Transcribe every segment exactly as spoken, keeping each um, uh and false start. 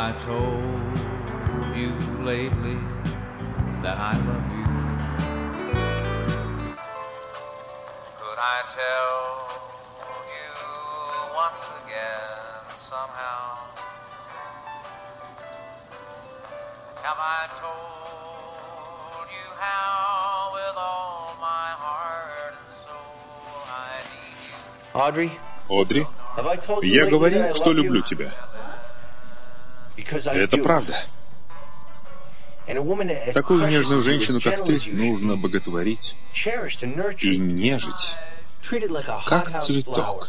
I told you lately that I love you? Could I tell you once again somehow? Have I told you how with all my heart and soul I need you? Audrey, Одри, я говорил, что люблю тебя. Это правда. Такую нежную женщину, как ты, нужно боготворить и нежить, как цветок,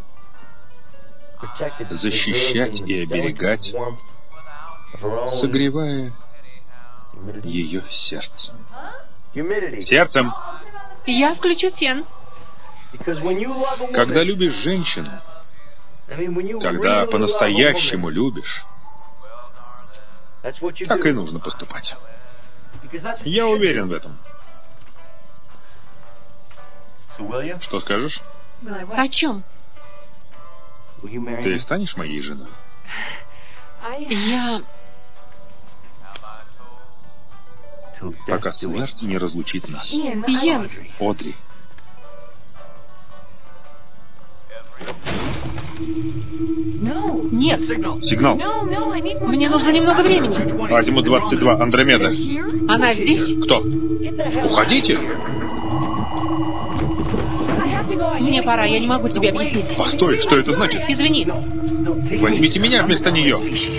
защищать и оберегать, согревая ее сердцем. Сердцем! Я включу фен. Когда любишь женщину, когда по-настоящему любишь, так и нужно поступать. Я уверен в этом. Что скажешь? О чем? Ты станешь моей женой? Я... Пока смерть не разлучит нас. Иэн. Одри. Нет. Сигнал. Мне нужно немного времени. Азимут двадцать два, Андромеда. Она здесь? Кто? Уходите! Мне пора, я не могу тебе объяснить. Постой, что это значит? Извини. Возьмите меня вместо нее.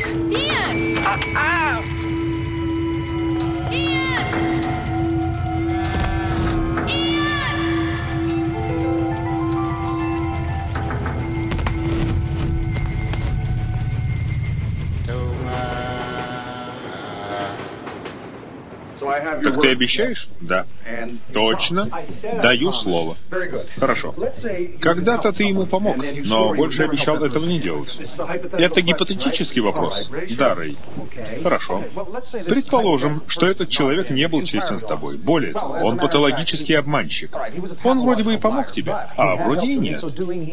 Так ты обещаешь? Да. Точно. Даю слово. Хорошо. Когда-то ты ему помог, но больше обещал этого не делать. Это гипотетический вопрос. Да, Рэй. Хорошо. Предположим, что этот человек не был честен с тобой. Более того, он патологический обманщик. Он вроде бы и помог тебе, а вроде и нет.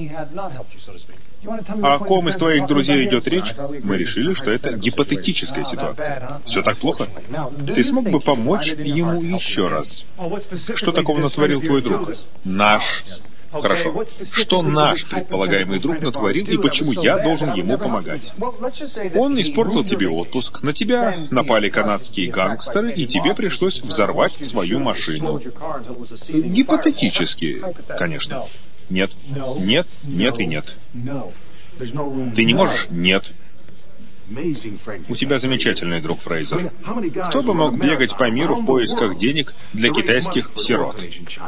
О ком из твоих друзей идет речь? Мы решили, что это гипотетическая ситуация. Все так плохо? Ты смог бы помочь ему еще раз? Что такого натворил твой друг? Наш. Хорошо. Что наш предполагаемый друг натворил и почему я должен ему помогать? Он испортил тебе отпуск, на тебя напали канадские гангстеры, и тебе пришлось взорвать свою машину. Гипотетически, конечно. Нет. Нет, нет и нет. Ты не можешь? Нет. У тебя замечательный друг, Фрейзер. Кто бы мог бегать по миру в поисках денег для китайских сирот?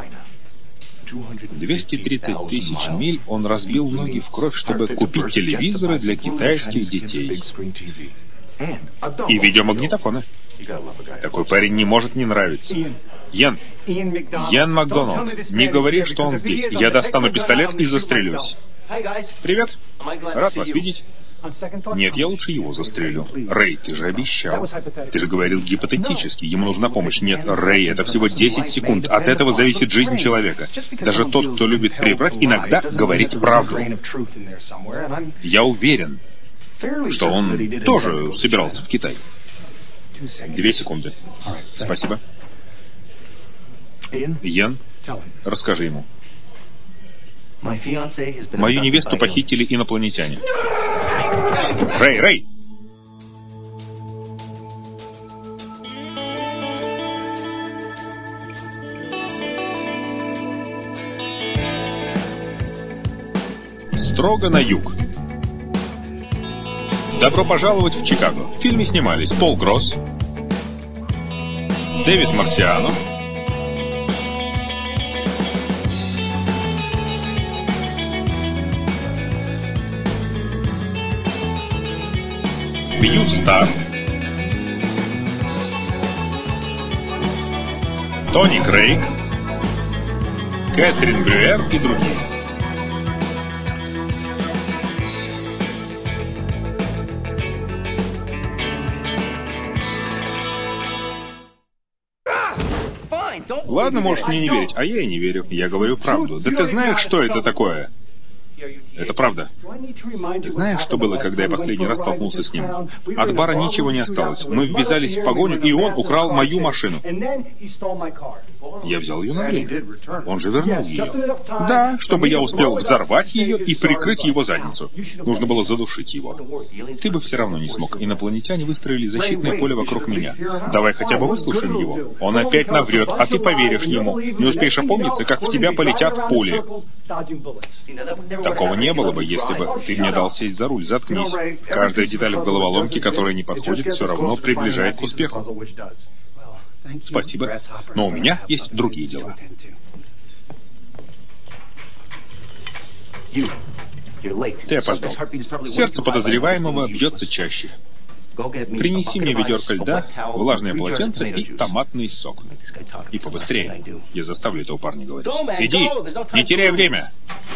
двести тридцать тысяч миль он разбил ноги в кровь, чтобы купить телевизоры для китайских детей. И видеомагнитофоны. Такой парень не может не нравиться. Йен. Йен Макдоналд. Не говори, что он здесь. Я достану пистолет и застрелюсь. Привет. Рад вас видеть. Нет, я лучше его застрелю. Рэй, ты же обещал. Ты же говорил гипотетически. Ему нужна помощь. Нет, Рэй, это всего десять секунд. От этого зависит жизнь человека. Даже тот, кто любит приврать, иногда говорит правду. Я уверен, что он тоже собирался в Китай. Две секунды. Спасибо. Йен, расскажи ему. Мою невесту похитили инопланетяне. Рэй, Рэй! Строго на юг. Добро пожаловать в Чикаго. В фильме снимались Пол Гросс, Дэвид Марсиано, Бью Стар, Тони Крейг, Кэтрин Брюер и другие. Ладно, можешь мне не верить, а я и не верю. Я говорю правду. Да ты знаешь, что это такое? Это правда. Знаешь, что было, когда я последний раз столкнулся с ним? От бара ничего не осталось. Мы ввязались в погоню, и он украл мою машину. Я взял ее на время. Он же вернул ее. Да, чтобы я успел взорвать ее и прикрыть его задницу. Нужно было задушить его. Ты бы все равно не смог. Инопланетяне выстроили защитное поле вокруг меня. Давай хотя бы выслушаем его. Он опять наврет, а ты поверишь ему. Не успеешь опомниться, как в тебя полетят пули. Такого не было бы, если бы ты мне дал сесть за руль. Заткнись. Каждая деталь в головоломке, которая не подходит, все равно приближает к успеху. Спасибо. Но у меня есть другие дела. Ты опоздал. Сердце подозреваемого бьется чаще. Принеси мне ведерко льда, влажное полотенце и томатный сок. И побыстрее. Я заставлю этого парня говорить. Иди, не теряй время.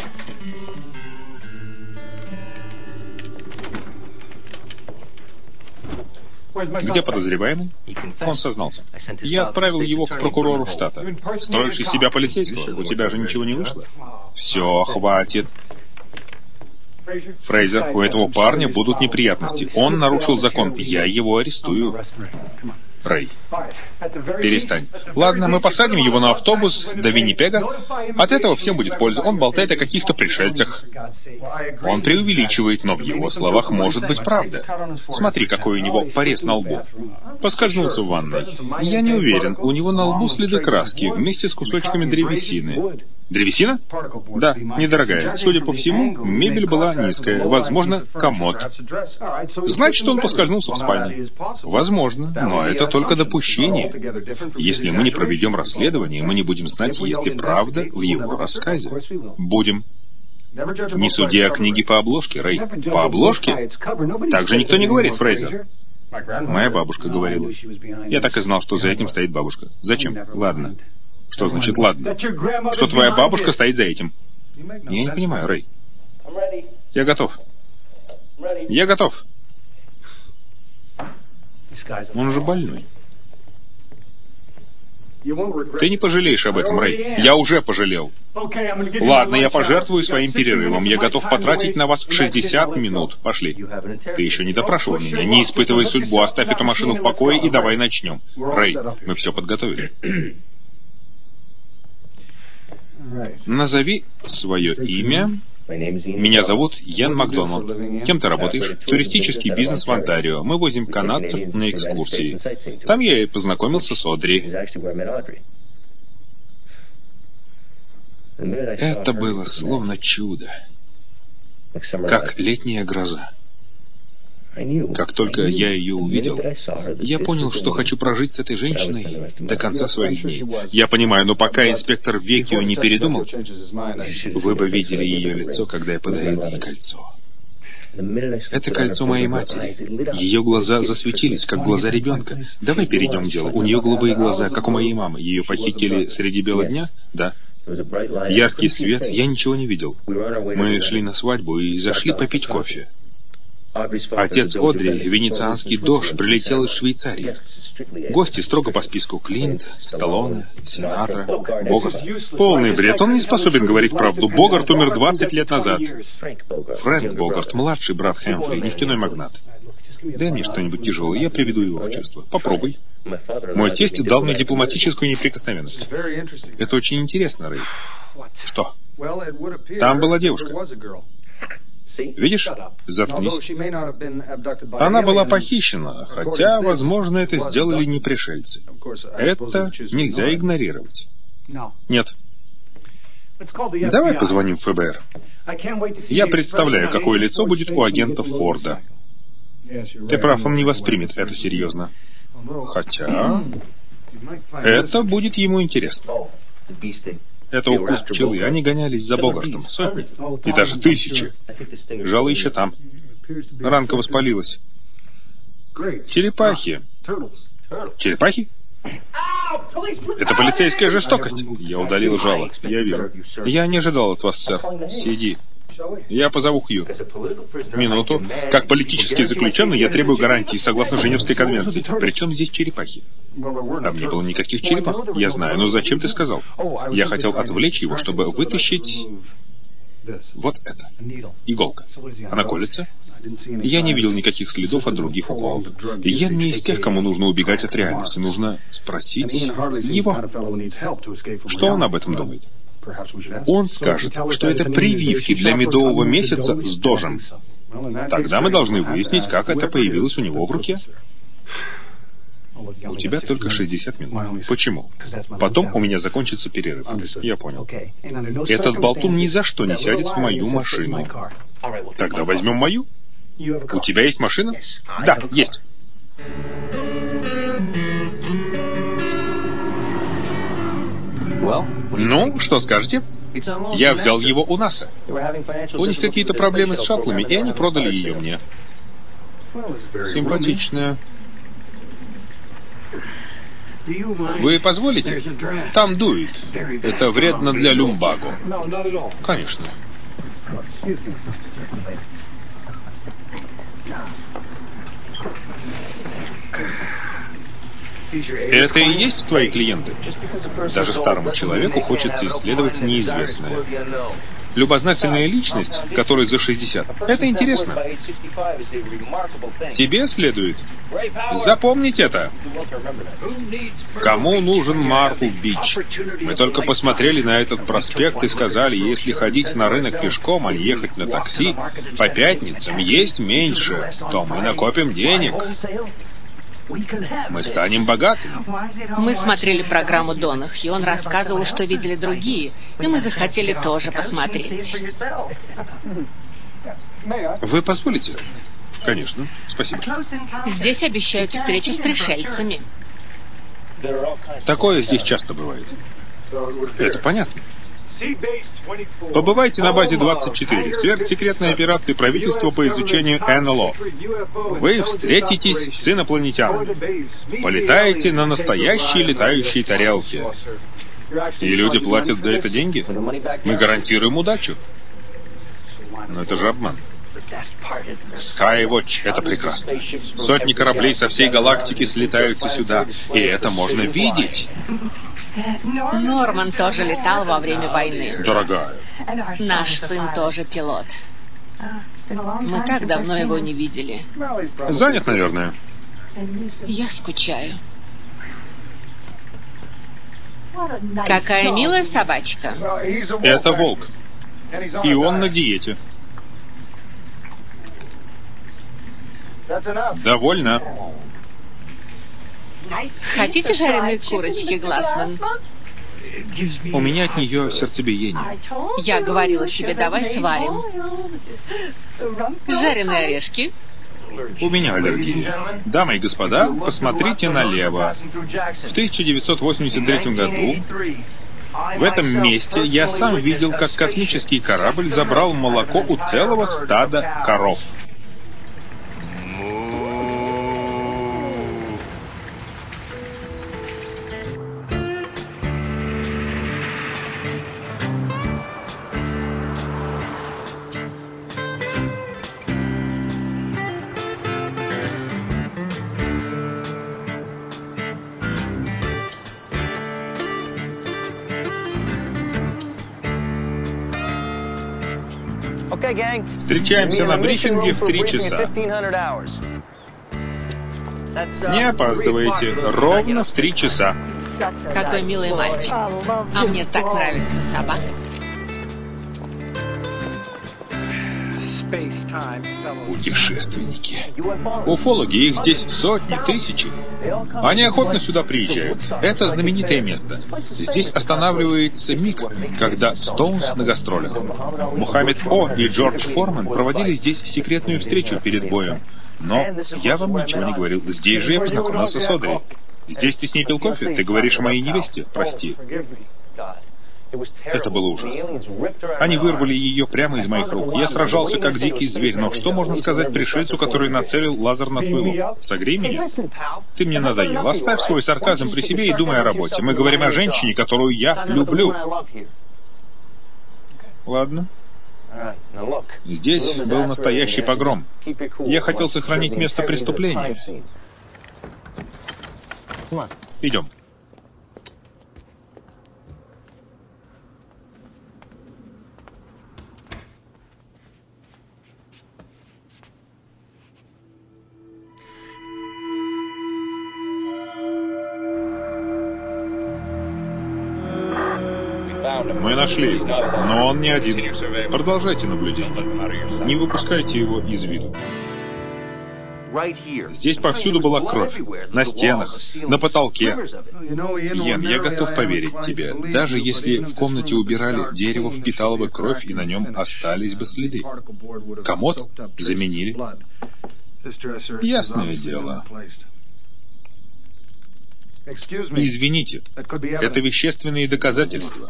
Где подозреваемый? Он сознался. Я отправил его к прокурору штата. Строишь из себя полицейского? У тебя же ничего не вышло. Все, хватит. Фрейзер, у этого парня будут неприятности. Он нарушил закон. Я его арестую. Рэй, перестань. Ладно, мы посадим его на автобус до Виннипега. От этого всем будет польза. Он болтает о каких-то пришельцах. Он преувеличивает, но в его словах может быть правда. Смотри, какой у него порез на лбу. Поскользнулся в ванной. Я не уверен, у него на лбу следы краски вместе с кусочками древесины. Древесина? Да, недорогая. Судя по всему, мебель была низкая. Возможно, комод. Значит, он поскользнулся в спальне. Возможно, но это только допущение. Если мы не проведем расследование, мы не будем знать, есть ли правда в его рассказе. Будем. Не суди о книге по обложке, Рэй. По обложке? Так же никто не говорит, Фрейзер. Моя бабушка говорила. Я так и знал, что за этим стоит бабушка. Зачем? Ладно. Что значит «ладно»? Что твоя бабушка стоит за этим? Я не понимаю, Рэй. Я готов. Я готов. Он уже больной. Ты не пожалеешь об этом, Рэй. Я уже пожалел. Ладно, я пожертвую своим перерывом. Я готов потратить на вас шестьдесят минут. Пошли. Ты еще не допрашивал меня. Не испытывай судьбу. Оставь эту машину в покое и давай начнем. Рэй, мы все подготовили. Назови свое имя. Меня зовут Йен Макдоналд. Кем ты работаешь? Туристический бизнес в Онтарио. Мы возим канадцев на экскурсии. Там я и познакомился с Одри. Это было словно чудо. Как летняя гроза. Как только я ее увидел, я понял, что хочу прожить с этой женщиной до конца своих дней. Я понимаю, но пока инспектор Векио не передумал, вы бы видели ее лицо, когда я подарил ей кольцо. Это кольцо моей матери. Ее глаза засветились, как глаза ребенка. Давай перейдем к делу. У нее голубые глаза, как у моей мамы. Ее похитили среди бела дня? Да. Яркий свет, я ничего не видел. Мы шли на свадьбу и зашли попить кофе. Отец Одри, венецианский дож, прилетел из Швейцарии. Гости строго по списку: Клинт, Сталлоне, Синатра, Богарт. Полный бред, он не способен говорить правду. Богарт умер двадцать лет назад. Фрэнк Богарт, младший брат Хэмфри, нефтяной магнат. Дай мне что-нибудь тяжелое, я приведу его в чувство. Попробуй. Мой тесть дал мне дипломатическую неприкосновенность. Это очень интересно, Рэй. Что? Там была девушка. Видишь? Заткнись. Она была похищена, хотя, возможно, это сделали не пришельцы. Это нельзя игнорировать. Нет. Давай позвоним в эф бэ эр. Я представляю, какое лицо будет у агента Форда. Ты прав, он не воспримет это серьезно. Хотя... это будет ему интересно. Это укус пчелы. Они гонялись за Богартом. Сотни. И даже тысячи. Жало еще там. Ранка воспалилась. Черепахи. Черепахи? Это полицейская жестокость. Я удалил жало. Я вижу. Я не ожидал от вас, сэр. Сиди. Я позову Хью. Минуту. Как политический заключенный я требую гарантии согласно Женевской конвенции. Причем здесь черепахи? Там не было никаких черепах. Я знаю, но зачем ты сказал? Я хотел отвлечь его, чтобы вытащить... Вот это. Иголка. Она колется? Я не видел никаких следов от других уколов. Йен не из тех, кому нужно убегать от реальности. Нужно спросить его. Что он об этом думает? Он скажет, что это прививки для медового месяца с дожем. Тогда мы должны выяснить, как это появилось у него в руке. У тебя только шестьдесят минут. Почему? Потом у меня закончится перерыв. Я понял. Этот болтун ни за что не сядет в мою машину. Тогда возьмем мою. У тебя есть машина? Да, есть. Ну, что скажете? Я взял его у НАСА. У них какие-то проблемы с шаттлами, и они продали ее мне. Симпатичная. Вы позволите? Там дует. Это вредно для люмбаго. Конечно. Это и есть твои клиенты? Даже старому человеку хочется исследовать неизвестное. Любознательная личность, которой за шестьдесят. Это интересно. Тебе следует запомнить это. Кому нужен Мартл-Бич? Мы только посмотрели на этот проспект и сказали, если ходить на рынок пешком, а не ехать на такси, по пятницам есть меньше, то мы накопим денег. Мы станем богатыми. Мы смотрели программу Донах, и он рассказывал, что видели другие, и мы захотели тоже посмотреть. Вы позволите? Конечно. Спасибо. Здесь обещают встречу с пришельцами. Такое здесь часто бывает. Это понятно. Побывайте на базе двадцать четыре, сверхсекретной операции правительства по изучению эн эл о. Вы встретитесь с инопланетянами. Полетаете на настоящей летающей тарелке. И люди платят за это деньги? Мы гарантируем удачу. Но это же обман. Skywatch — это прекрасно. Сотни кораблей со всей галактики слетаются сюда, и это можно видеть. Норман тоже летал во время войны. Дорогая. Наш сын тоже пилот. Мы так давно его не видели. Занят, наверное. Я скучаю. Какая милая собачка. Это волк. И он на диете. Довольно. Хотите жареные курочки, Глассман? У меня от нее сердцебиение. Я говорила тебе, давай сварим. Жареные орешки. У меня аллергия. Дамы и господа, посмотрите налево. В тысяча девятьсот восемьдесят третьем году в этом месте я сам видел, как космический корабль забрал молоко у целого стада коров. Встречаемся на брифинге в три часа. Не опаздывайте. Ровно в три часа. Какой милый мальчик. А мне так нравится собака. Путешественники. Уфологи, их здесь сотни, тысячи. Они охотно сюда приезжают. Это знаменитое место. Здесь останавливается миг, когда Стоунс на гастролях. Мухаммед О. и Джордж Форман проводили здесь секретную встречу перед боем. Но я вам ничего не говорил. Здесь же я познакомился с Одри. Здесь ты с ней пил кофе? Ты говоришь о моей невесте? Прости. Это было ужасно. Они вырвали ее прямо из моих рук. Я сражался как дикий зверь, но что можно сказать пришельцу, который нацелил лазер на твой лоб? Согрей меня. Ты мне надоел. Оставь свой сарказм при себе и думай о работе. Мы говорим о женщине, которую я люблю. Ладно. Здесь был настоящий погром. Я хотел сохранить место преступления. Идем. Мы нашли его, но он не один. Продолжайте наблюдение. Не выпускайте его из виду. Здесь повсюду была кровь. На стенах, на потолке. Йен, я готов поверить тебе. Даже если в комнате убирали, дерево впитало бы кровь, и на нем остались бы следы. Комод заменили. Ясное дело. Извините, это вещественные доказательства.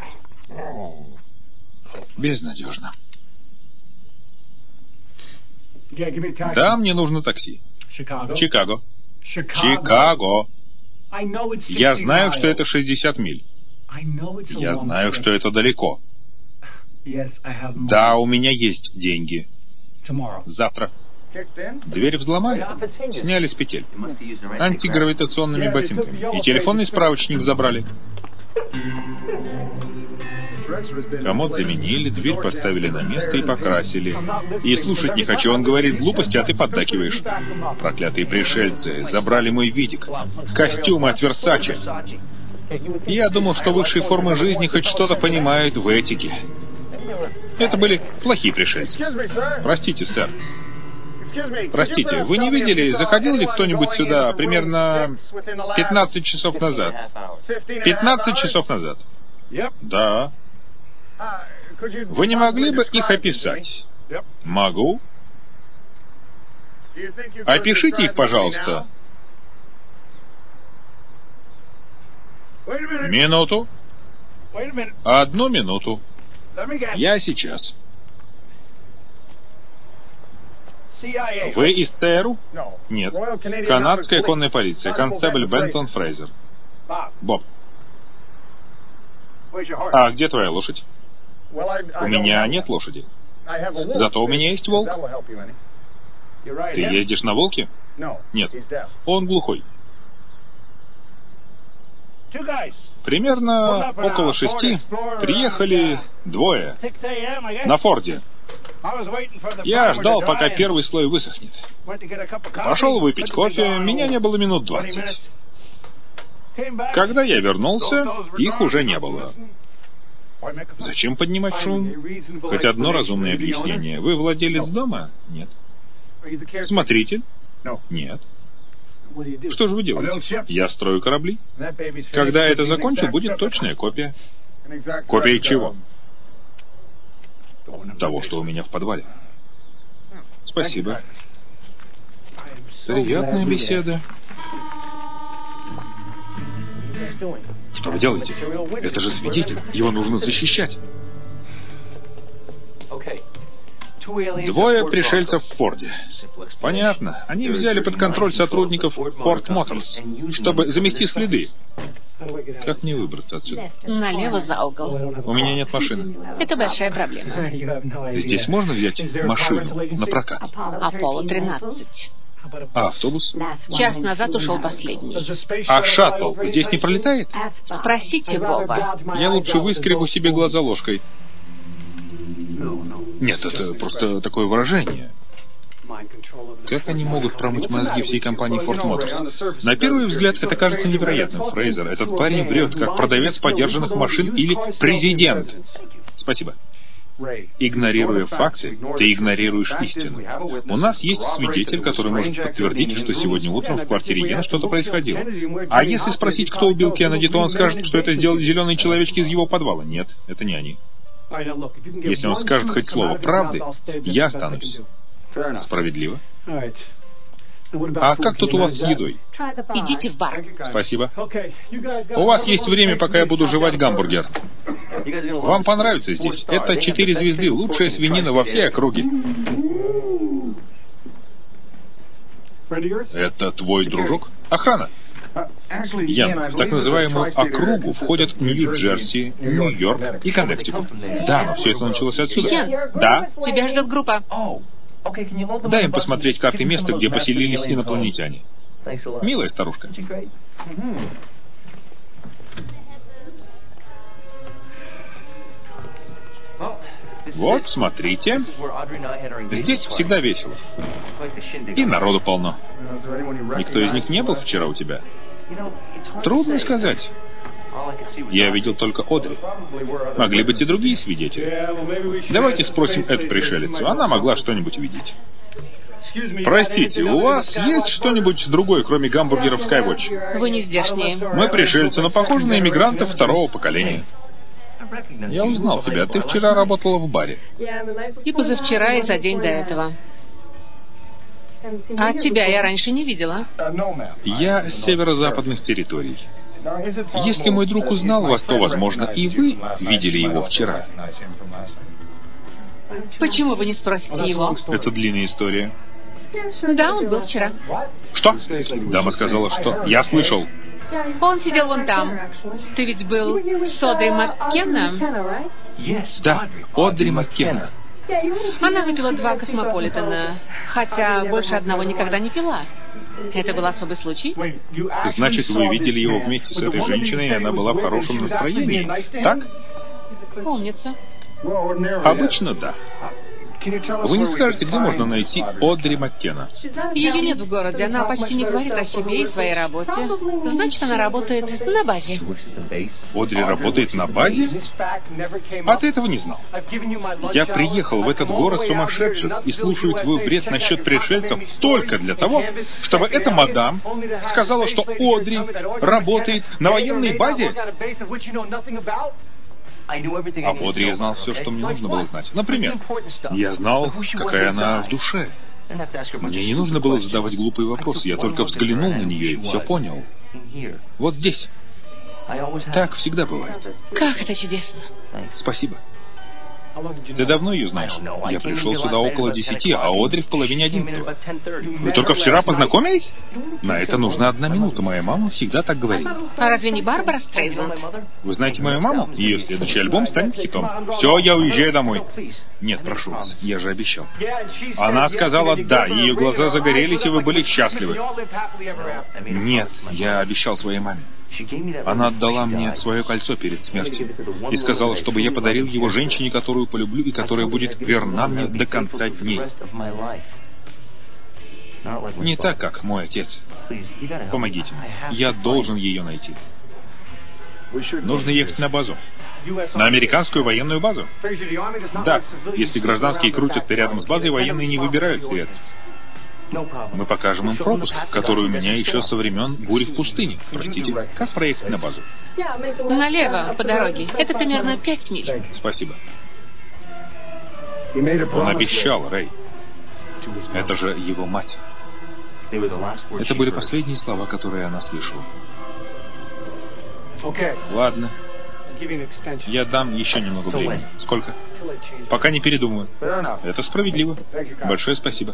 Безнадежно. Да, мне нужно такси. Чикаго. Чикаго. Я знаю, что это шестьдесят миль. Я знаю, что это далеко. Да, у меня есть деньги. Завтра. Дверь взломали, сняли с петель антигравитационными ботинками, и телефонный справочник забрали. Комод заменили, дверь поставили на место и покрасили. И слушать не хочу, он говорит глупости, а ты поддакиваешь. Проклятые пришельцы, забрали мой видик. Костюмы от Версаче. Я думал, что высшие формы жизни хоть что-то понимают в этике. Это были плохие пришельцы. Простите, сэр. Простите, вы не видели, заходил ли кто-нибудь сюда примерно пятнадцать часов назад? пятнадцать часов назад? Да. Вы не могли бы их описать? Могу. Опишите их, пожалуйста. Минуту. Одну минуту. Я сейчас. Вы из ЦРУ? Нет. Канадская конная полиция. Констебль Бентон Фрейзер. Боб. А где твоя лошадь? У меня нет лошади. Зато у меня есть волк. Ты ездишь на волке? Нет. Он глухой. Примерно около шести приехали двое на Форде. Я ждал, пока первый слой высохнет. Пошел выпить кофе, меня не было минут двадцать. Когда я вернулся, их уже не было. Зачем поднимать шум? Хоть одно разумное объяснение. Вы владелец дома? Нет. Смотритель? Нет. Что же вы делаете? Я строю корабли. Когда это закончу, будет точная копия. Копия чего? Того, что у меня в подвале. Спасибо. Приятная беседа. Что вы делаете? Это же свидетель. Его нужно защищать. Двое пришельцев в Форде. Понятно. Они взяли под контроль сотрудников Ford Motors, чтобы замести следы. Как мне выбраться отсюда? Налево за угол. У меня нет машины. Это большая проблема. Здесь можно взять машину на прокат? Аполло тринадцать. А автобус? Час назад ушел последний. А шаттл здесь не пролетает? Спросите Боба. Я лучше выскребу себе глаза ложкой. Нет, это просто такое выражение. Как они могут промыть мозги всей компании Ford Motors? На первый взгляд это кажется невероятным. Фрейзер, этот парень врет, как продавец подержанных машин или президент. Спасибо. Игнорируя факты, ты игнорируешь истину. У нас есть свидетель, который может подтвердить, что сегодня утром в квартире Йена что-то происходило. А если спросить, кто убил Кеннеди, то он скажет, что это сделали зеленые человечки из его подвала. Нет, это не они. Если он скажет хоть слово правды, я останусь. Справедливо. А как тут у вас с едой? Идите в бар. Спасибо. У вас есть время, пока я буду жевать гамбургер. Вам понравится здесь. Это четыре звезды, лучшая свинина во всей округе. Это твой дружок? Охрана. Ян, в так называемую округу входят Нью-Джерси, Нью-Йорк и Коннектикут. Да, но все это началось отсюда. Ян, да? Тебя ждет группа. Дай им посмотреть карты места, где поселились инопланетяне. Милая старушка. Вот, смотрите. Здесь всегда весело. И народу полно. Никто из них не был вчера у тебя? Трудно сказать. Я видел только Одри. Могли быть и другие свидетели. Давайте спросим эту пришелицу. Она могла что-нибудь видеть. Простите, у вас есть что-нибудь другое, кроме гамбургеров Skywatch? Вы не здешние. Мы пришельцы, но похожи на иммигрантов второго поколения. Я узнал тебя. Ты вчера работала в баре. И позавчера, и за день до этого. А тебя я раньше не видела. Я с северо-западных территорий. Если мой друг узнал вас, то, возможно, и вы видели его вчера. Почему вы не спросите его? Это длинная история. Да, он был вчера. Что? Дама сказала, что... Я слышал. Он сидел вон там. Ты ведь был с Одри Маккенна? Да, Одри Маккенна. Она выпила два космополитена, хотя больше одного никогда не пила. Это был особый случай? Значит, вы видели его вместе с этой женщиной, и она была в хорошем настроении, так? Помнится. Обычно да. Вы не скажете, где можно найти Одри Маккенна? Ее нет в городе, она почти не говорит о себе и своей работе. Значит, она работает на базе. Одри работает на базе? А ты этого не знал. Я приехал в этот город сумасшедших и слушаю твой бред насчет пришельцев только для того, чтобы эта мадам сказала, что Одри работает на военной базе? Об Одри я знал все, что мне нужно было знать. Например, я знал, какая она в душе. Мне не нужно было задавать глупые вопросы, я только взглянул на нее и все понял. Вот здесь. Так всегда бывает. Как это чудесно. Спасибо. Ты давно ее знаешь? Я пришел сюда около десяти, а Одри в половине одиннадцатого. Вы только вчера познакомились? На это нужна одна минута. Моя мама всегда так говорит. А разве не Барбара Стрейзанд? Вы знаете мою маму? Ее следующий альбом станет хитом. Все, я уезжаю домой. Нет, прошу вас, я же обещал. Она сказала «да», ее глаза загорелись, и вы были счастливы. Нет, я обещал своей маме. Она отдала мне свое кольцо перед смертью и сказала, чтобы я подарил его женщине, которую полюблю и которая будет верна мне до конца дней. Не так, как мой отец. Помогите мне. Я должен ее найти. Нужно ехать на базу. На американскую военную базу? Да. Если гражданские крутятся рядом с базой, военные не выбирают след. Мы покажем им пропуск, который у меня еще со времен бури в пустыне. Простите, как проехать на базу? Налево, по дороге. Это примерно пять миль. Спасибо. Он обещал, Рэй. Это же его мать. Это были последние слова, которые она слышала. Ладно. Я дам еще немного времени. Сколько? Пока не передумаю. Это справедливо. Большое спасибо.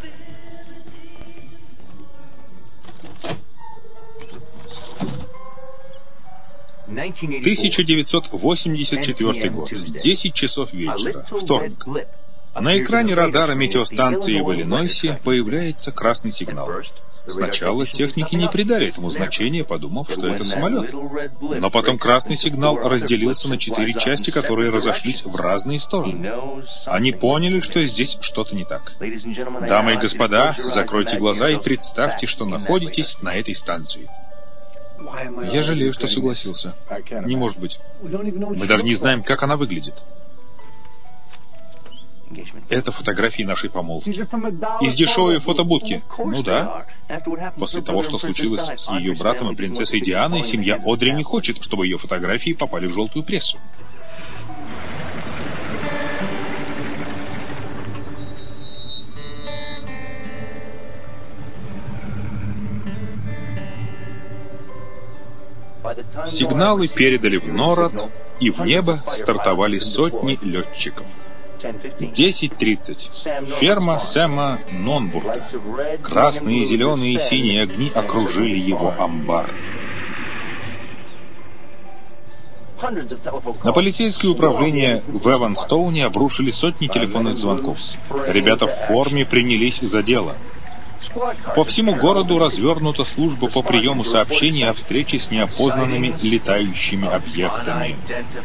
тысяча девятьсот восемьдесят четвёртый год. десять часов вечера. Вторник. На экране радара метеостанции в Иллинойсе появляется красный сигнал. Сначала техники не придали этому значения, подумав, что это самолет. Но потом красный сигнал разделился на четыре части, которые разошлись в разные стороны. Они поняли, что здесь что-то не так. Дамы и господа, закройте глаза и представьте, что находитесь на этой станции. Я жалею, что согласился. Не может быть. Мы даже не знаем, как она выглядит. Это фотографии нашей помолвки. Из дешевой фотобудки. Ну да. После того, что случилось с ее братом и принцессой Дианой, семья Одри не хочет, чтобы ее фотографии попали в желтую прессу. Сигналы передали в НОРАД, и в небо стартовали сотни летчиков. десять тридцать. Ферма Сэма Нонбурта. Красные, зеленые и синие огни окружили его амбар. На полицейское управление в Эванстоуне обрушили сотни телефонных звонков. Ребята в форме принялись за дело. По всему городу развернута служба по приему сообщений о встрече с неопознанными летающими объектами.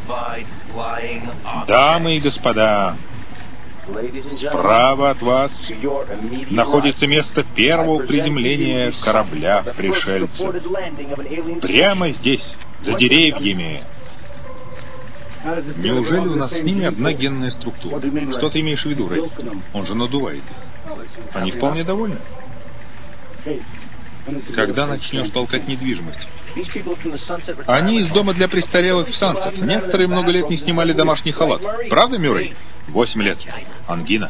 Дамы и господа, справа от вас находится место первого приземления корабля пришельцев. Прямо здесь, за деревьями, Неужели у нас с ними одна генная структура? Что ты имеешь в виду, Рэй? Он же надувает их. Они вполне довольны. Когда начнешь толкать недвижимость? Они из дома для престарелых в Сансет. Некоторые много лет не снимали домашний халат. Правда, Мюррей? Восемь лет. Ангина.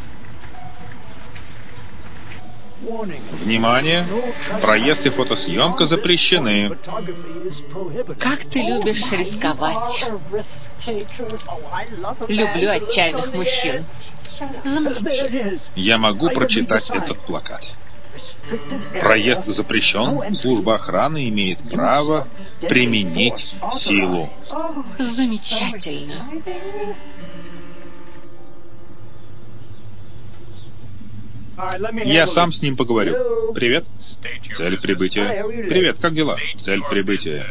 Внимание! Проезд и фотосъемка запрещены. Как ты любишь рисковать. Люблю отчаянных мужчин. Замолчи. Я могу прочитать этот плакат. Проезд запрещен. Служба охраны имеет право применить силу. Замечательно. Я сам с ним поговорю. Привет. Цель прибытия. Привет, как дела? Цель прибытия.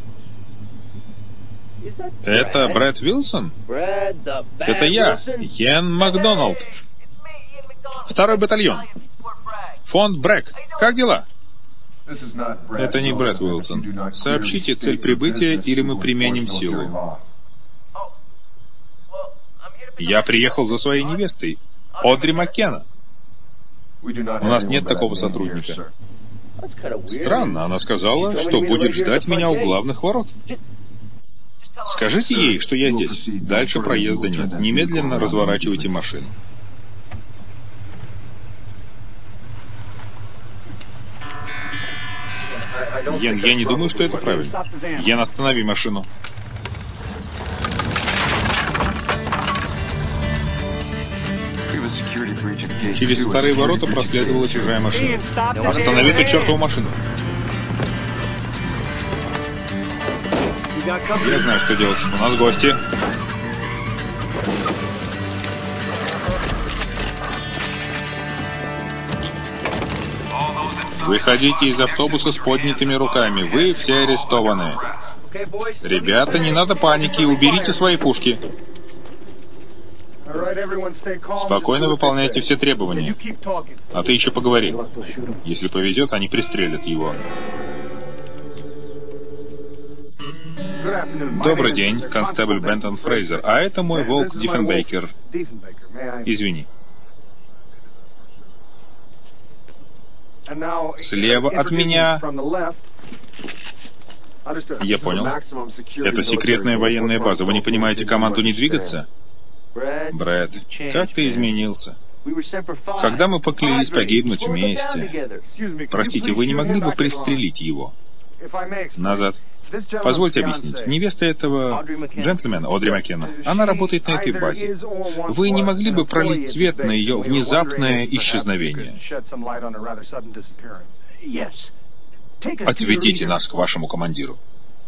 Это Брэд Уилсон? Это я, Йен Макдоналд. Второй батальон. Фонд Брэк. Как дела? Это не Брэд Уилсон. Сообщите цель прибытия, или мы применим силу. Я приехал за своей невестой, Одри Маккена. У нас нет такого сотрудника. Странно, она сказала, что будет ждать меня у главных ворот. Скажите ей, что я здесь. Дальше проезда нет. Немедленно разворачивайте машину. Йен, я не думаю, что это правильно. Йен, останови машину. Через вторые ворота проследовала чужая машина. Останови эту чертову машину. Я знаю, что делать. У нас гости. Выходите из автобуса с поднятыми руками. Вы все арестованы. Ребята, не надо паники. Уберите свои пушки. Спокойно выполняйте все требования. А ты еще поговори. Если повезет, они пристрелят его. Добрый день, констебль Бентон Фрейзер. А это мой волк Диффенбейкер. Извини. Слева от меня... Я понял. Это секретная военная база. Вы не понимаете команду не двигаться? Брэд, как ты изменился? Когда мы поклялись погибнуть вместе... Простите, вы не могли бы пристрелить его? Назад. Позвольте объяснить. Невеста этого джентльмена, Одри Маккена, она работает на этой базе. Вы не могли бы пролить свет на ее внезапное исчезновение? Отведите нас к вашему командиру.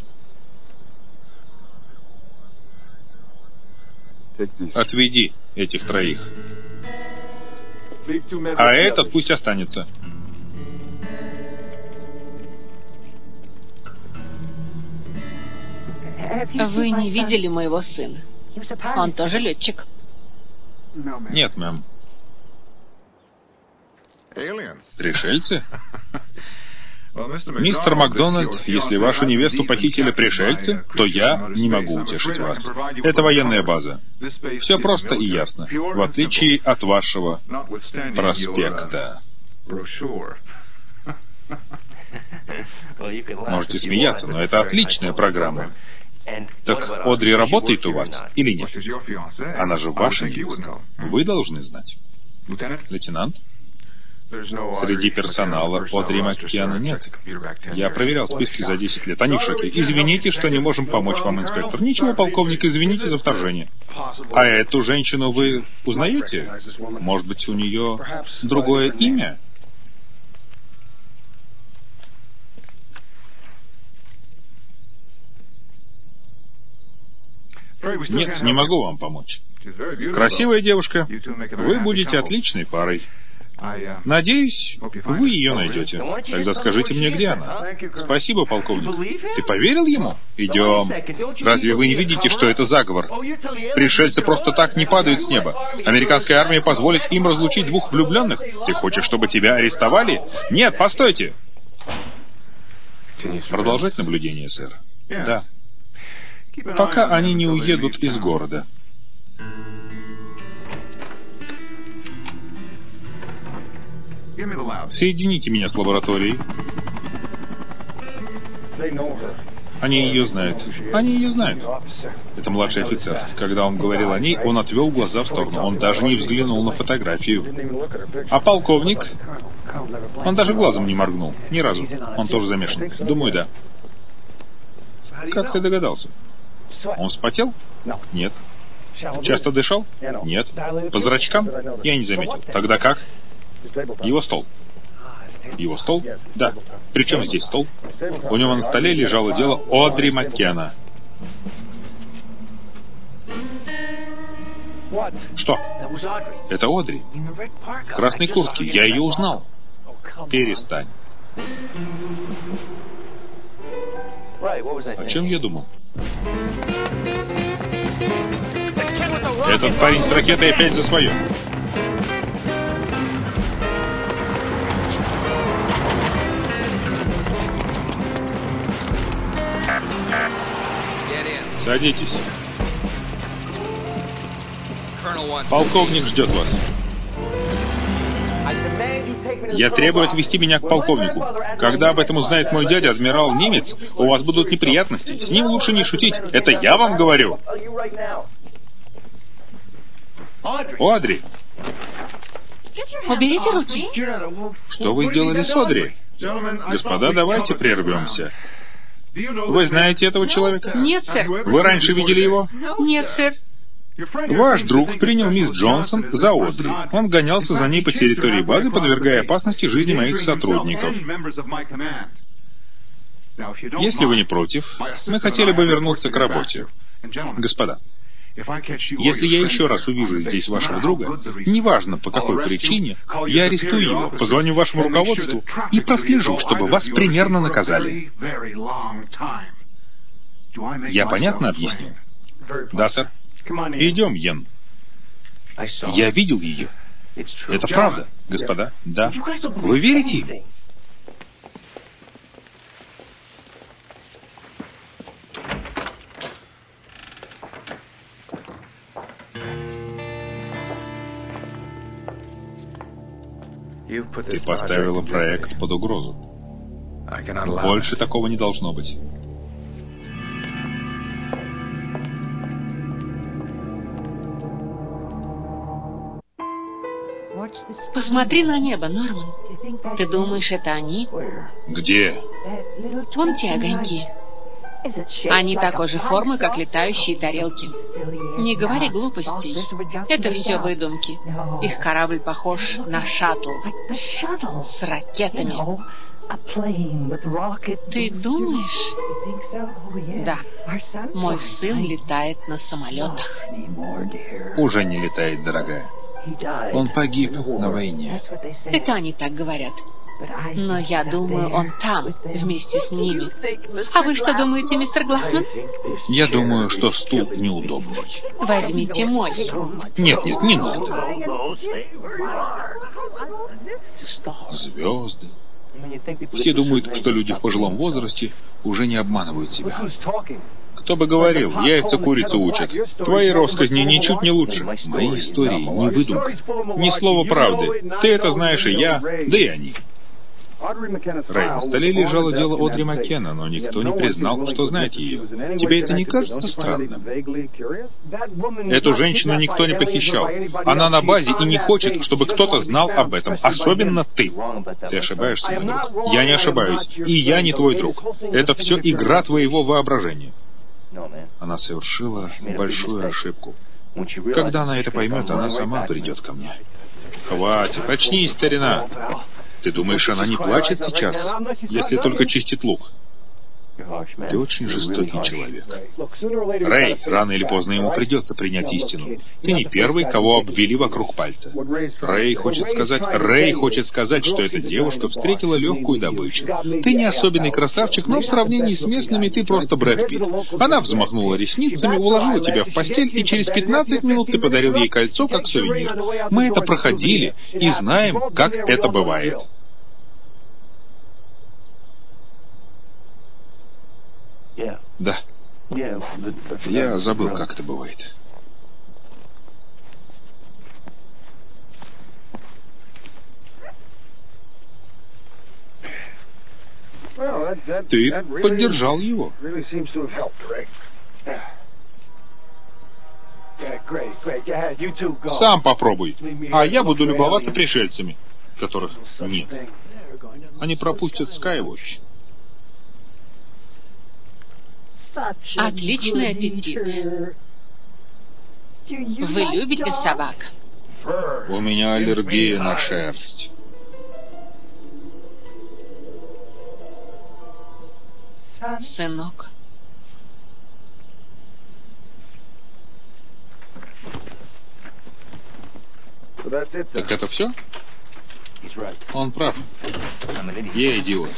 Отведи этих троих. А этот пусть останется. Вы не видели моего сына? Он тоже летчик. Нет, мэм. Пришельцы? Мистер Макдональд, если вашу невесту похитили пришельцы, то я не могу утешить вас. Это военная база. Все просто и ясно, в отличие от вашего проспекта. Можете смеяться, но это отличная программа. Так Одри работает у вас или нет? Она же ваша невеста. Вы должны знать. Лейтенант? Среди персонала Одри Маккена нет. Я проверял списки за десять лет. Они в шоке. Извините, что не можем помочь вам, инспектор. Ничего, полковник, извините за вторжение. А эту женщину вы узнаете? Может быть, у нее другое имя? Нет, не могу вам помочь. Красивая девушка. Вы будете отличной парой. Надеюсь, вы ее найдете. Тогда скажите мне, где она. Спасибо, полковник. Ты поверил ему? Идем. Разве вы не видите, что это заговор? Пришельцы просто так не падают с неба. Американская армия позволит им разлучить двух влюбленных. Ты хочешь, чтобы тебя арестовали? Нет, постойте. Продолжать наблюдение, сэр. Да. пока они не уедут из города. Соедините меня с лабораторией. Они ее знают. Они ее знают. Это младший офицер. Когда он говорил о ней, он отвел глаза в сторону. Он даже не взглянул на фотографию. А полковник? Он даже глазом не моргнул. Ни разу. Он тоже замешан. Думаю, да. Как ты догадался? Он вспотел? Нет. Часто дышал? Нет. По зрачкам? Я не заметил. Тогда как? Его стол. Его стол? Да. Причем здесь стол? У него на столе лежало дело Одри Маккена. Что? Это Одри. В красной куртке. Я ее узнал. Перестань. О чем я думал? Этот парень с ракетой опять за свое. Садитесь. Полковник ждет вас. Я требую отвезти меня к полковнику. Когда об этом узнает мой дядя, адмирал Немец, у вас будут неприятности. С ним лучше не шутить. Это я вам говорю. Одри! Уберите руки. Что вы сделали с Одри? Господа, давайте прервемся. Вы знаете этого человека? Нет, сэр. Вы раньше видели его? Нет, сэр. Ваш друг принял мисс Джонсон за Одри. Он гонялся за ней по территории базы, подвергая опасности жизни моих сотрудников. Если вы не против, мы хотели бы вернуться к работе. Господа, если я еще раз увижу здесь вашего друга, неважно по какой причине, я арестую его, позвоню вашему руководству и прослежу, чтобы вас примерно наказали. Я понятно объяснил? Да, сэр. Идем, Йен. Я видел ее. Это правда, господа. Да. Вы верите ему? Ты поставила проект под угрозу. Больше такого не должно быть. Посмотри на небо, Норман. Ты думаешь, это они? Где? Вон те огоньки. Они такой же формы, как летающие тарелки. Не говори глупостей. Это все выдумки. Их корабль похож на шаттл с ракетами. Ты думаешь? Да. Мой сын летает на самолетах. Уже не летает, дорогая. Он погиб на войне. Это они так говорят. Но я думаю, он там, вместе с ними. А вы что думаете, мистер Глассман? Я думаю, что стул неудобный. Возьмите мой. Нет, нет, не надо. Звезды. Все думают, что люди в пожилом возрасте уже не обманывают себя. Кто бы говорил, яйца курицу учат. Твои россказни ничуть не лучше. Мои истории не выдумка. Ни слова правды. Ты это знаешь и я, да и они. Рэй, на столе лежало дело Одри Маккена, но никто не признал, что знает ее. Тебе это не кажется странным? Эту женщину никто не похищал. Она на базе и не хочет, чтобы кто-то знал об этом. Особенно ты. Ты ошибаешься, мой друг. Я не ошибаюсь. И я не твой друг. Это все игра твоего воображения. Она совершила большую ошибку. Когда она это поймет, она сама придет ко мне. Хватит, очнись, старина. Ты думаешь, она не плачет сейчас, если только чистит лук? Ты очень жестокий человек. Рэй, рано или поздно ему придется принять истину. Ты не первый, кого обвели вокруг пальца. Рэй хочет сказать, Рэй хочет сказать, что эта девушка встретила легкую добычу. Ты не особенный красавчик, но в сравнении с местными ты просто Брэд Питт. Она взмахнула ресницами, уложила тебя в постель, и через пятнадцать минут ты подарил ей кольцо как сувенир. Мы это проходили и знаем, как это бывает. Да. Я забыл, как это бывает. Ты поддержал его. Сам попробуй. А я буду любоваться пришельцами, которых нет. Они пропустят Skywatch. Отличный аппетит. Вы любите собак? У меня аллергия на шерсть. Сынок. Так это все? Он прав. Я идиот.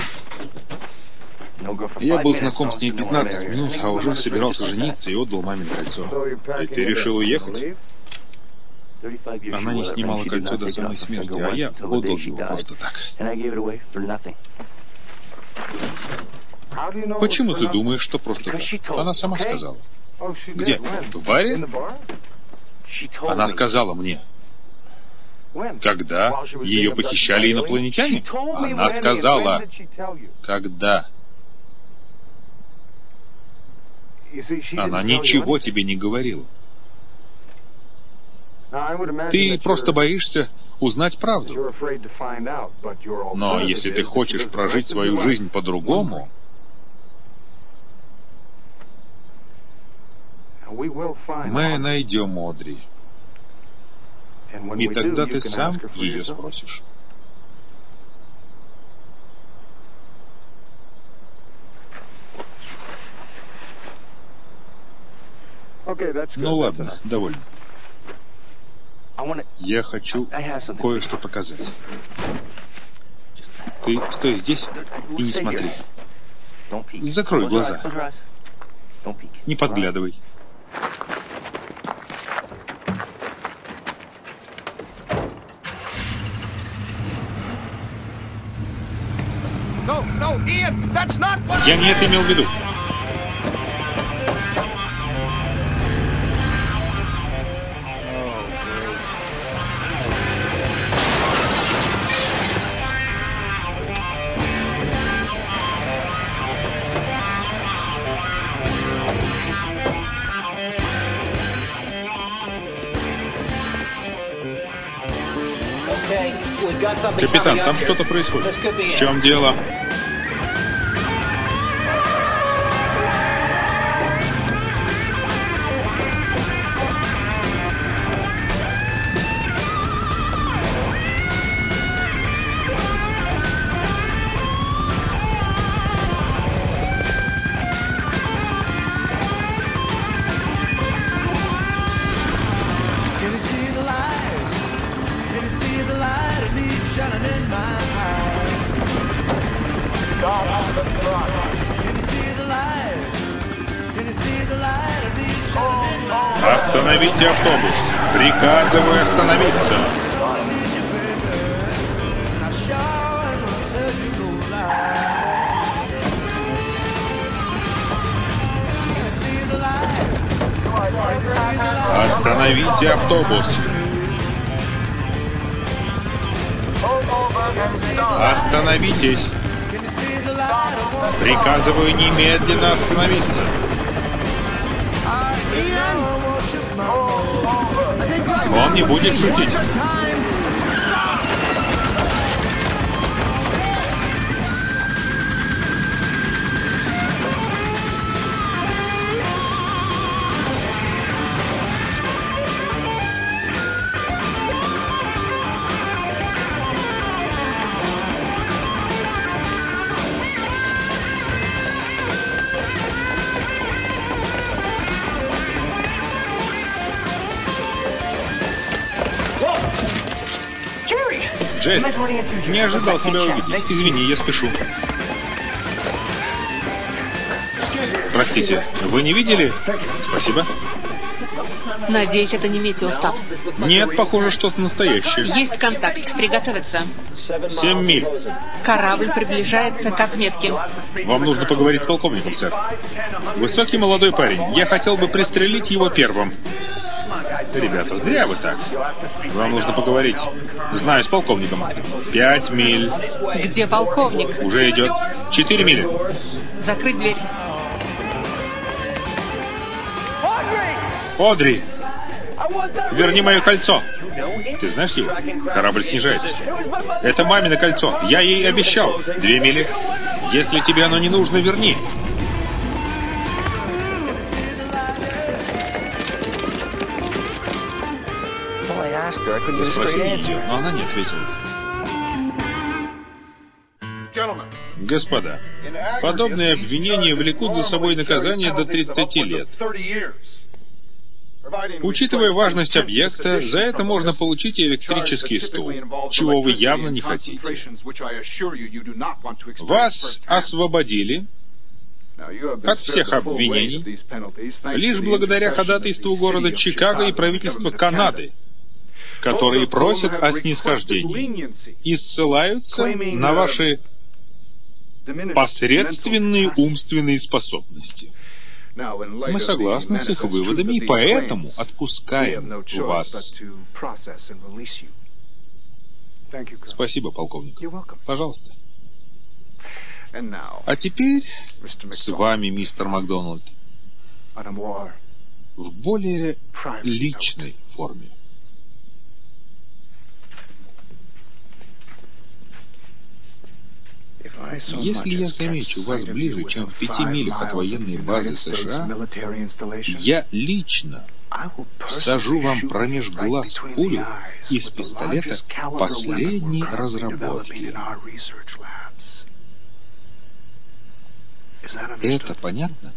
Я был знаком с ней пятнадцать минут, а уже собирался жениться и отдал маме кольцо. И ты решил уехать? Она не снимала кольцо до самой смерти, а я отдал его просто так. Почему ты думаешь, что просто так? Она сама сказала. Где? В баре? Она сказала мне. Когда ее похищали инопланетяне? Она сказала. Когда? Она ничего тебе не говорила. Ты просто боишься узнать правду. Но если ты хочешь прожить свою жизнь по-другому, мы найдем Одри. И тогда ты сам ее спросишь. Ну ладно, довольно. Я хочу кое-что показать. Ты стой здесь и не смотри. Закрой глаза. Не подглядывай. Я не это имел в виду. Капитан, там что-то происходит. В чем дело? Остановите автобус. Приказываю остановиться. Остановите автобус. Остановитесь. Приказываю немедленно остановиться. Он не будет шутить. Джерри, не ожидал тебя увидеть. Извини, я спешу. Простите, вы не видели? Спасибо. Надеюсь, это не метеостат. Нет, похоже, что-то настоящее. Есть контакт. Приготовиться. Семь миль. Корабль приближается к отметке. Вам нужно поговорить с полковником, сэр. Высокий молодой парень. Я хотел бы пристрелить его первым. Ребята, зря вы так. Вам нужно поговорить. Знаю, с полковником. Пять миль. Где полковник? Уже идет. Четыре мили. Закрыть дверь. Одри! Верни мое кольцо! Ты знаешь его? Корабль снижается. Это мамино кольцо. Я ей обещал. Две мили. Если тебе оно не нужно, верни. Я спросил ее, но она не ответила. Господа, подобные обвинения влекут за собой наказание до тридцати лет. Учитывая важность объекта, за это можно получить электрический стул, чего вы явно не хотите. Вас освободили от всех обвинений лишь благодаря ходатайству города Чикаго и правительства Канады, которые просят о снисхождении и ссылаются на ваши посредственные умственные способности. Мы согласны с их выводами и поэтому отпускаем вас. Спасибо, полковник. Пожалуйста. А теперь с вами, мистер Макдоналд, в более личной форме. Если я замечу вас ближе, чем в пяти милях от военной базы США, я лично всажу вам промеж глаз пулю из пистолета последней разработки. Это понятно?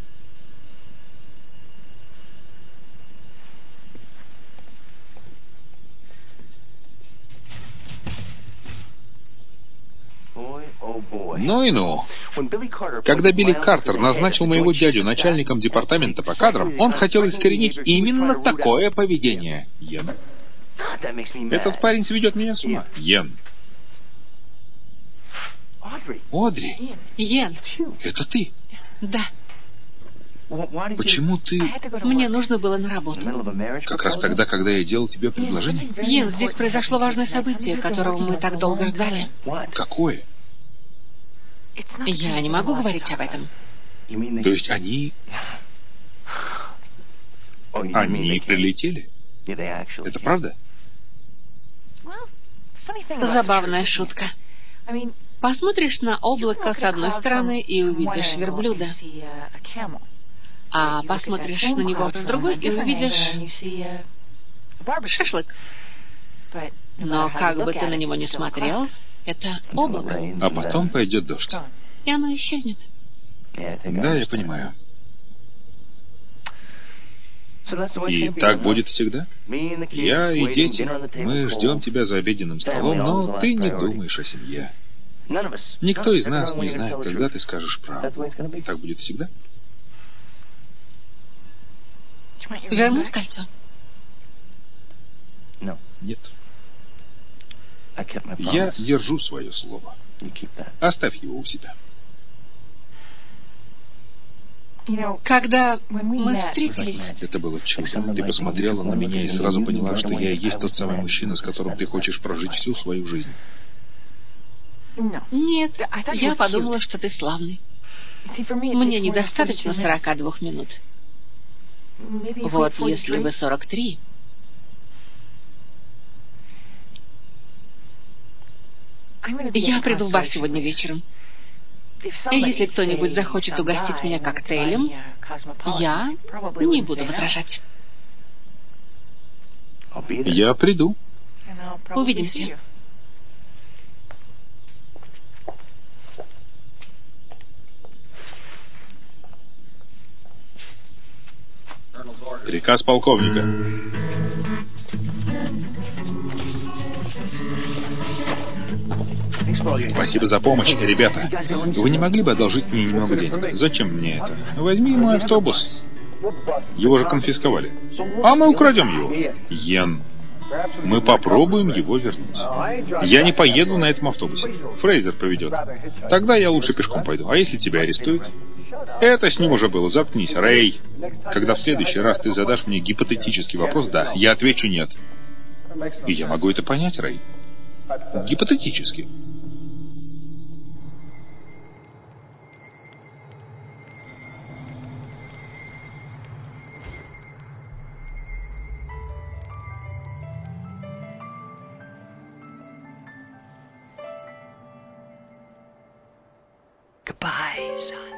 Ну и ну. Когда Билли Картер назначил моего дядю начальником департамента по кадрам, он хотел искоренить именно такое поведение. Йен. Этот парень сведет меня с ума. Йен. Одри. Йен. Это ты? Да. Почему ты... Мне нужно было на работу. Как раз тогда, когда я делал тебе предложение? Йен, здесь произошло важное событие, которого мы так долго ждали. Какое? Я не могу говорить об этом. То есть они... Они прилетели? Это правда? Забавная шутка. Посмотришь на облако с одной стороны и увидишь верблюда. А посмотришь на него с другой и увидишь шашлык. Но как бы ты на него ни смотрел, это облако. А потом пойдет дождь. И оно исчезнет. Да, я понимаю. И так будет всегда? Я и дети, мы ждем тебя за обеденным столом, но ты не думаешь о семье. Никто из нас не знает, когда ты скажешь правду. И так будет всегда? Вернуть кольцо? Нет. Я держу свое слово. Оставь его у себя. Когда мы встретились... Это было чудо. Ты посмотрела на меня и сразу поняла, что я и есть тот самый мужчина, с которым ты хочешь прожить всю свою жизнь. Нет, я подумала, что ты славный. Мне недостаточно сорока двух минут. Вот если бы сорок три... Я приду в бар сегодня вечером. И если кто-нибудь захочет угостить меня коктейлем, я не буду возражать. Я приду. Увидимся. Приказ полковника. Спасибо за помощь, ребята. Вы не могли бы одолжить мне немного денег? Зачем мне это? Возьми мой автобус. Его же конфисковали. А мы украдем его. Йен. Мы попробуем его вернуть. Я не поеду на этом автобусе. Фрейзер поведет. Тогда я лучше пешком пойду. А если тебя арестуют? Это с ним уже было. Заткнись, Рэй. Когда в следующий раз ты задашь мне гипотетический вопрос, да, я отвечу нет. И я могу это понять, Рэй. Гипотетически. Goodbye, son.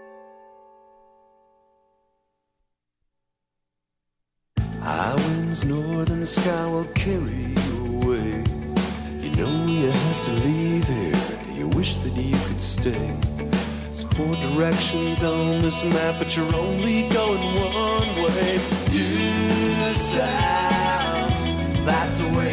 Highwind's northern sky will carry you away. You know you have to leave here. You wish that you could stay. There's four directions on this map, but you're only going one way. Due south, that's the way.